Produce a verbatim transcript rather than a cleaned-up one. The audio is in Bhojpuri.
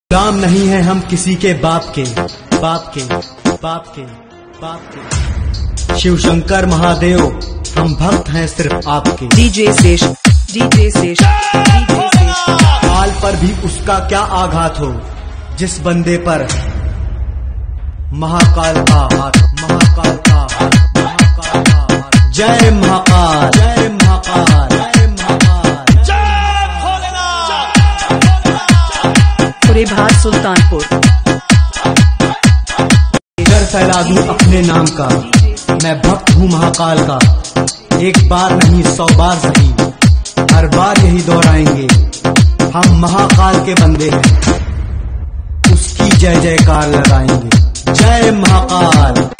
गुलाम नहीं है हम किसी के बाप के बाप के बाप के बाप के। शिव शंकर महादेव हम भक्त हैं सिर्फ आपके। डीजे शेष डीजे शेष डीजे शेष काल पर भी उसका क्या आघात हो, जिस बंदे पर महाकाल का हाथ, महाकाल का हाथ, महाकाल का हाथ। जय महाकाल, जय महाकाल, जय महाकाल, जय भोलेनाथ। सुरेभार सुल्तानपुर। डर फैला दूं अपने नाम का, मैं भक्त हूँ महाकाल का। एक बार नहीं सौ बार सही, हर बार यही दोहराएंगे, हम महाकाल के बंदे हैं, उसकी जय जयकार लगाएंगे। जय महाकाल।